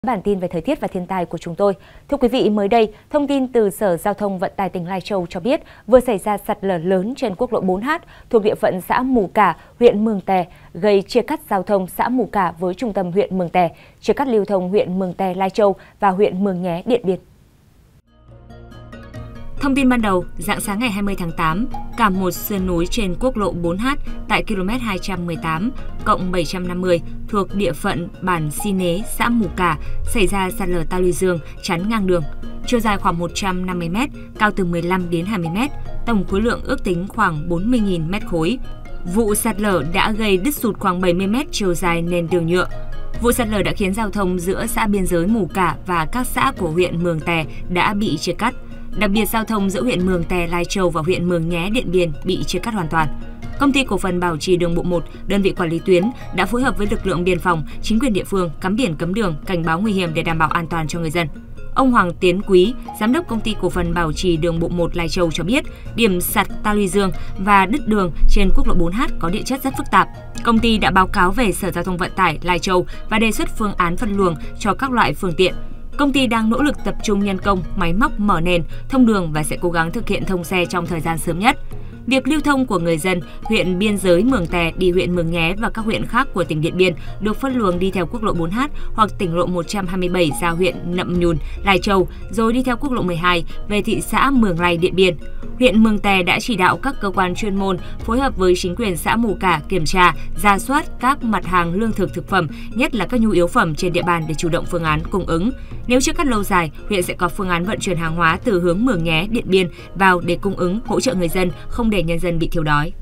Bản tin về thời tiết và thiên tai của chúng tôi. Thưa quý vị, mới đây, thông tin từ Sở Giao thông Vận tải tỉnh Lai Châu cho biết vừa xảy ra sạt lở lớn trên quốc lộ 4H thuộc địa phận xã Mù Cả, huyện Mường Tè, gây chia cắt giao thông xã Mù Cả với trung tâm huyện Mường Tè, chia cắt lưu thông huyện Mường Tè, Lai Châu và huyện Mường Nhé, Điện Biên. Thông tin ban đầu, rạng sáng ngày 20 tháng 8, cả một sườn núi trên quốc lộ 4H tại km 218+750 thuộc địa phận bản Si Nế, xã Mù Cả xảy ra sạt lở ta luy dương chắn ngang đường. Chiều dài khoảng 150 m, cao từ 15 đến 20 m, tổng khối lượng ước tính khoảng 40.000 mét khối. Vụ sạt lở đã gây đứt sụt khoảng 70 m chiều dài nền đường nhựa. Vụ sạt lở đã khiến giao thông giữa xã biên giới Mù Cả và các xã của huyện Mường Tè đã bị chia cắt. Đặc biệt, giao thông giữa huyện Mường Tè, Lai Châu và huyện Mường Nhé, Điện Biên bị chia cắt hoàn toàn. Công ty cổ phần Bảo trì đường bộ 1, đơn vị quản lý tuyến, đã phối hợp với lực lượng biên phòng, chính quyền địa phương cắm biển cấm đường, cảnh báo nguy hiểm để đảm bảo an toàn cho người dân. Ông Hoàng Tiến Quý, giám đốc công ty cổ phần Bảo trì đường bộ 1 Lai Châu cho biết, điểm sạt ta luy dương và đứt đường trên quốc lộ 4H có địa chất rất phức tạp. Công ty đã báo cáo về Sở Giao thông Vận tải Lai Châu và đề xuất phương án phân luồng cho các loại phương tiện. Công ty đang nỗ lực tập trung nhân công, máy móc mở nền, thông đường và sẽ cố gắng thực hiện thông xe trong thời gian sớm nhất. Việc lưu thông của người dân huyện biên giới Mường Tè đi huyện Mường Nhé và các huyện khác của tỉnh Điện Biên được phân luồng đi theo quốc lộ 4H hoặc tỉnh lộ 127 ra huyện Nậm Nhùn, Lai Châu, rồi đi theo quốc lộ 12 về thị xã Mường Lây, Điện Biên. Huyện Mường Tè đã chỉ đạo các cơ quan chuyên môn phối hợp với chính quyền xã Mù Cả kiểm tra, rà soát các mặt hàng lương thực thực phẩm, nhất là các nhu yếu phẩm trên địa bàn để chủ động phương án cung ứng. Nếu chia cắt lâu dài, huyện sẽ có phương án vận chuyển hàng hóa từ hướng Mường Nhé, Điện Biên vào để cung ứng, hỗ trợ người dân, không để nhân dân bị thiếu đói.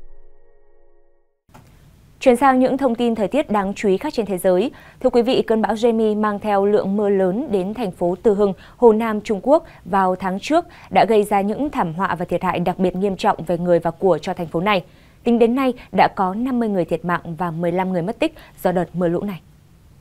Chuyển sang những thông tin thời tiết đáng chú ý khác trên thế giới. Thưa quý vị, cơn bão Jamie mang theo lượng mưa lớn đến thành phố Từ Hưng, Hồ Nam, Trung Quốc vào tháng trước đã gây ra những thảm họa và thiệt hại đặc biệt nghiêm trọng về người và của cho thành phố này. Tính đến nay, đã có 50 người thiệt mạng và 15 người mất tích do đợt mưa lũ này.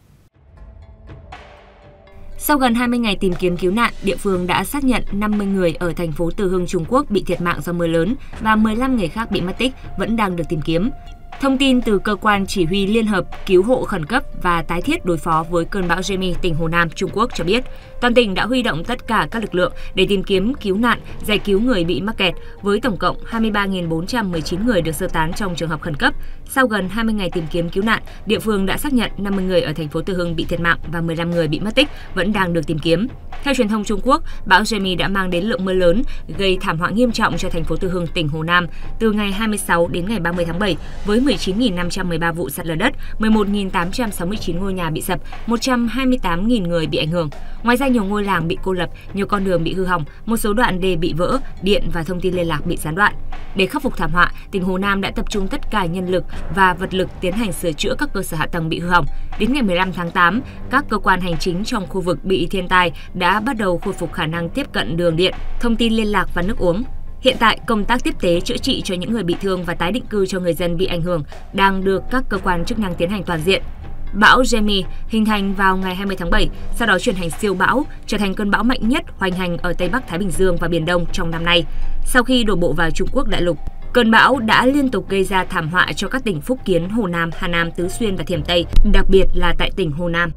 Sau gần 20 ngày tìm kiếm cứu nạn, địa phương đã xác nhận 50 người ở thành phố Từ Hưng, Trung Quốc bị thiệt mạng do mưa lớn và 15 người khác bị mất tích vẫn đang được tìm kiếm. Thông tin từ Cơ quan Chỉ huy Liên hợp Cứu hộ Khẩn cấp và Tái thiết đối phó với cơn bão Jamie tỉnh Hồ Nam, Trung Quốc cho biết, toàn tỉnh đã huy động tất cả các lực lượng để tìm kiếm cứu nạn, giải cứu người bị mắc kẹt, với tổng cộng 23.419 người được sơ tán trong trường hợp khẩn cấp. Sau gần 20 ngày tìm kiếm cứu nạn, địa phương đã xác nhận 50 người ở thành phố Từ Hưng bị thiệt mạng và 15 người bị mất tích vẫn đang được tìm kiếm. Theo truyền thông Trung Quốc, bão Jamie đã mang đến lượng mưa lớn, gây thảm họa nghiêm trọng cho thành phố Từ Hưng, tỉnh Hồ Nam từ ngày 26 đến ngày 30 tháng 7 với 19.513 vụ sạt lở đất, 11.869 ngôi nhà bị sập, 128.000 người bị ảnh hưởng. Ngoài ra, nhiều ngôi làng bị cô lập, nhiều con đường bị hư hỏng, một số đoạn đê bị vỡ, điện và thông tin liên lạc bị gián đoạn. Để khắc phục thảm họa, tỉnh Hồ Nam đã tập trung tất cả nhân lực và vật lực tiến hành sửa chữa các cơ sở hạ tầng bị hư hỏng. Đến ngày 15 tháng 8, các cơ quan hành chính trong khu vực bị thiên tai đã bắt đầu khôi phục khả năng tiếp cận đường điện, thông tin liên lạc và nước uống. Hiện tại, công tác tiếp tế chữa trị cho những người bị thương và tái định cư cho người dân bị ảnh hưởng đang được các cơ quan chức năng tiến hành toàn diện. Bão Jamie hình thành vào ngày 20 tháng 7, sau đó chuyển thành siêu bão, trở thành cơn bão mạnh nhất hoành hành ở Tây Bắc Thái Bình Dương và Biển Đông trong năm nay. Sau khi đổ bộ vào Trung Quốc đại lục, cơn bão đã liên tục gây ra thảm họa cho các tỉnh Phúc Kiến, Hồ Nam, Hà Nam, Tứ Xuyên và Thiểm Tây, đặc biệt là tại tỉnh Hồ Nam.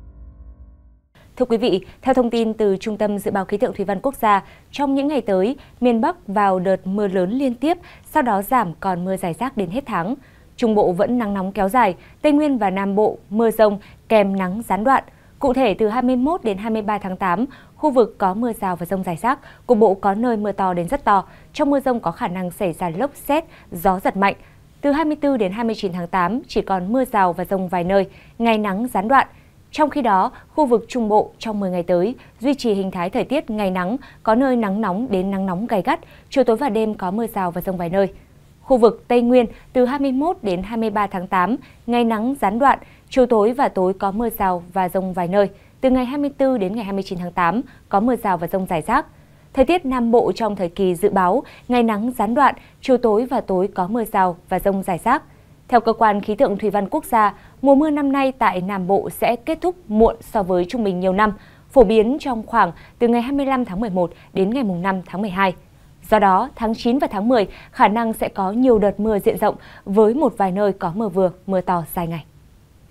Thưa quý vị, theo thông tin từ Trung tâm Dự báo Khí tượng Thủy văn Quốc gia, trong những ngày tới, miền Bắc vào đợt mưa lớn liên tiếp, sau đó giảm còn mưa rải rác đến hết tháng. Trung Bộ vẫn nắng nóng kéo dài, Tây Nguyên và Nam Bộ mưa rông kèm nắng gián đoạn. Cụ thể, từ 21 đến 23 tháng 8, khu vực có mưa rào và dông rải rác, cục bộ có nơi mưa to đến rất to. Trong mưa rông có khả năng xảy ra lốc sét, gió giật mạnh. Từ 24 đến 29 tháng 8, chỉ còn mưa rào và dông vài nơi, ngày nắng gián đoạn. Trong khi đó, khu vực Trung Bộ trong 10 ngày tới duy trì hình thái thời tiết ngày nắng, có nơi nắng nóng đến nắng nóng gay gắt, chiều tối và đêm có mưa rào và dông vài nơi. Khu vực Tây Nguyên từ 21 đến 23 tháng 8, ngày nắng gián đoạn, chiều tối và tối có mưa rào và dông vài nơi. Từ ngày 24 đến ngày 29 tháng 8, có mưa rào và dông rải rác. Thời tiết Nam Bộ trong thời kỳ dự báo, ngày nắng gián đoạn, chiều tối và tối có mưa rào và dông rải rác. Theo Cơ quan Khí tượng Thủy văn Quốc gia, mùa mưa năm nay tại Nam Bộ sẽ kết thúc muộn so với trung bình nhiều năm, phổ biến trong khoảng từ ngày 25 tháng 11 đến ngày 5 tháng 12. Do đó, tháng 9 và tháng 10 khả năng sẽ có nhiều đợt mưa diện rộng với một vài nơi có mưa vừa, mưa to dài ngày.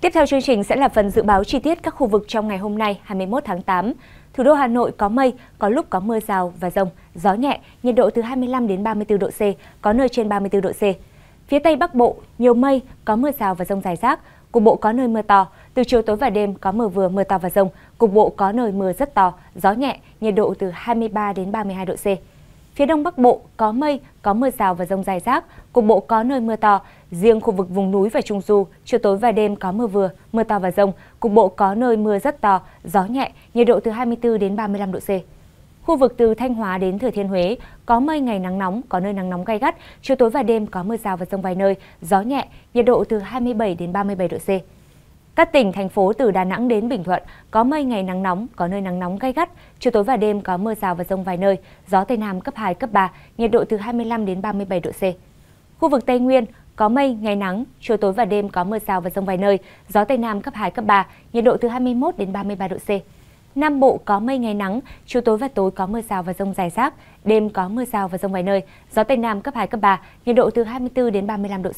Tiếp theo chương trình sẽ là phần dự báo chi tiết các khu vực trong ngày hôm nay 21 tháng 8. Thủ đô Hà Nội có mây, có lúc có mưa rào và dông, gió nhẹ, nhiệt độ từ 25 đến 34 độ C, có nơi trên 34 độ C. Phía Tây Bắc Bộ, nhiều mây, có mưa rào và dông rải rác, cục bộ có nơi mưa to. Từ chiều tối và đêm có mưa vừa, mưa to và dông, cục bộ có nơi mưa rất to, gió nhẹ, nhiệt độ từ 23 đến 32 độ C. Phía Đông Bắc Bộ có mây, có mưa rào và dông rải rác, cục bộ có nơi mưa to. Riêng khu vực vùng núi và Trung Du, chiều tối và đêm có mưa vừa, mưa to và dông, cục bộ có nơi mưa rất to, gió nhẹ, nhiệt độ từ 24 đến 35 độ C. Khu vực từ Thanh Hóa đến Thừa Thiên Huế có mây, ngày nắng nóng, có nơi nắng nóng gay gắt, chiều tối và đêm có mưa rào và dông vài nơi, gió nhẹ, nhiệt độ từ 27 đến 37 độ C. Các tỉnh, thành phố từ Đà Nẵng đến Bình Thuận có mây, ngày nắng nóng, có nơi nắng nóng gay gắt, chiều tối và đêm có mưa rào và dông vài nơi, gió Tây Nam cấp 2, cấp 3, nhiệt độ từ 25 đến 37 độ C. Khu vực Tây Nguyên có mây, ngày nắng, chiều tối và đêm có mưa rào và dông vài nơi, gió Tây Nam cấp 2, cấp 3, nhiệt độ từ 21 đến 33 độ C. Nam Bộ có mây, ngày nắng, chiều tối và tối có mưa rào và dông rải rác, đêm có mưa rào và dông vài nơi, gió Tây Nam cấp 2, cấp 3, nhiệt độ từ 24 đến 35 độ C.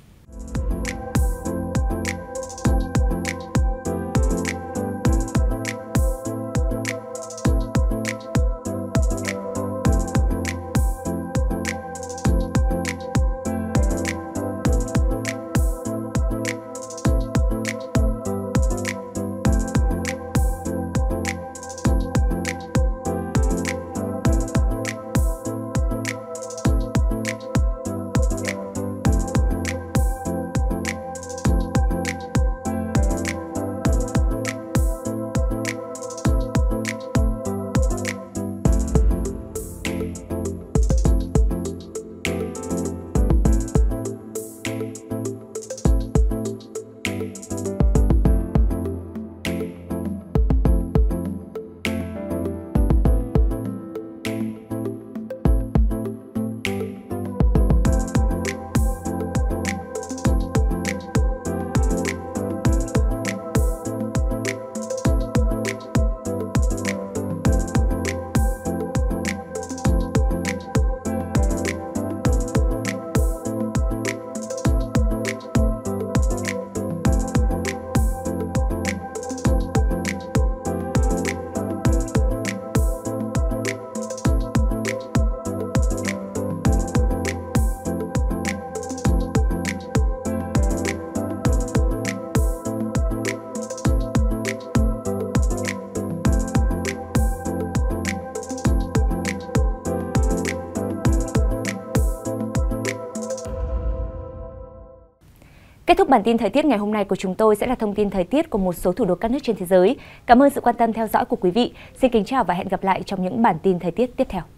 Kết thúc bản tin thời tiết ngày hôm nay của chúng tôi sẽ là thông tin thời tiết của một số thủ đô các nước trên thế giới. Cảm ơn sự quan tâm theo dõi của quý vị. Xin kính chào và hẹn gặp lại trong những bản tin thời tiết tiếp theo.